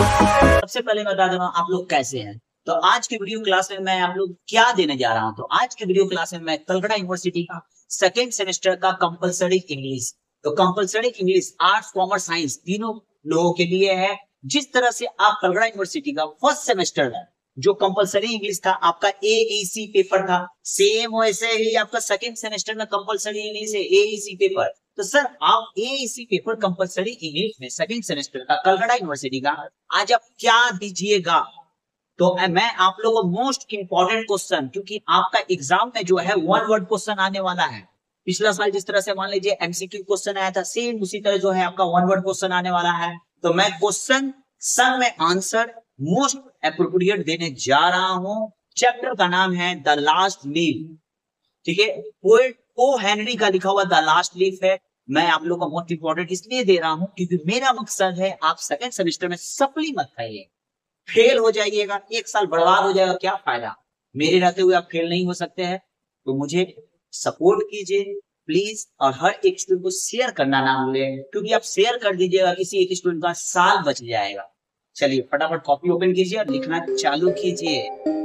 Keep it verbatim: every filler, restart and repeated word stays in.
सबसे पहले बता दूंगा आप लोग कैसे हैं। तो आज के वीडियो क्लास में मैं आप लोग क्या देने जा रहा हूं। तो आज के वीडियो क्लास में मैं कलकत्ता यूनिवर्सिटी का सेकेंड सेमेस्टर का कंपलसरी इंग्लिश, तो compulsory English arts commerce science तीनों लोगों के लिए है। जिस तरह से आप कलकत्ता यूनिवर्सिटी का फर्स्ट सेमेस्टर है जो कंपलसरी इंग्लिश था, आपका एईसी पेपर था, सेम वैसे ही आपका सेकेंड सेमेस्टर में कंपलसरी इंग्लिश है एईसी पेपर। तो सर आप एईसी पेपर कंपलसरी इंग्लिश में सेकंड सेमेस्टर का कलकत्ता यूनिवर्सिटी का आज आप क्या दीजिएगा। तो मैं आप लोगों को मोस्ट इंपॉर्टेंट क्वेश्चन, क्योंकि आपका एग्जाम में जो है वन वर्ड क्वेश्चन आने वाला है। पिछला साल जिस तरह से मान लीजिए एमसीक्यू क्वेश्चन आया था, सेम उसी तरह जो है आपका वन वर्ड क्वेश्चन आने वाला है। तो मैं क्वेश्चन सब में आंसर मोस्ट एप्रोप्रिएट देने जा रहा हूं। चैप्टर का नाम है द लास्ट लीफ, ठीक है। पोएट ओ हेनरी का लिखा हुआ द लास्ट लीफ है। मैं आप लोगों को मोस्ट इंपॉर्टेंट इसलिए दे रहा हूं क्योंकि मेरा मकसद है आप सेकंड सेमेस्टर में सप्ली मत खाइए, फेल हो जाइएगा, एक साल बर्बाद हो जाएगा, क्या फायदा। मेरे रहते हुए आप फेल नहीं हो सकते हैं। तो मुझे सपोर्ट कीजिए प्लीज, और हर एक स्टूडेंट को शेयर करना ना भूलें, क्योंकि आप शेयर कर दीजिएगा किसी एक स्टूडेंट का साल बच जाएगा। चलिए फटाफट कॉपी ओपन कीजिए और लिखना चालू कीजिए।